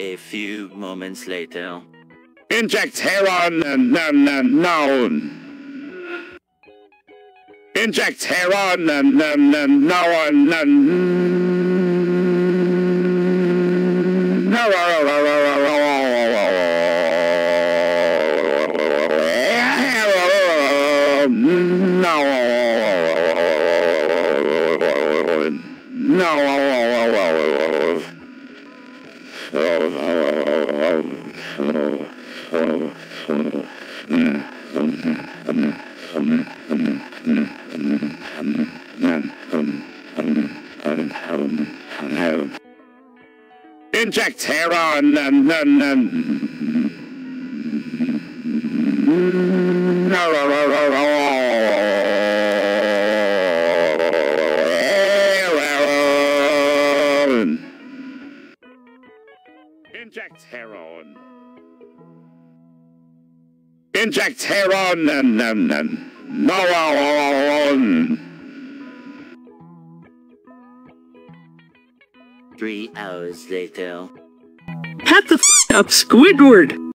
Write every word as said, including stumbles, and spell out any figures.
A few moments later. Inject heroin and known. Inject heroin and known. Inject heroin and Inject heroin. Inject heroin and no. Three hours later. Pat the f up, Squidward!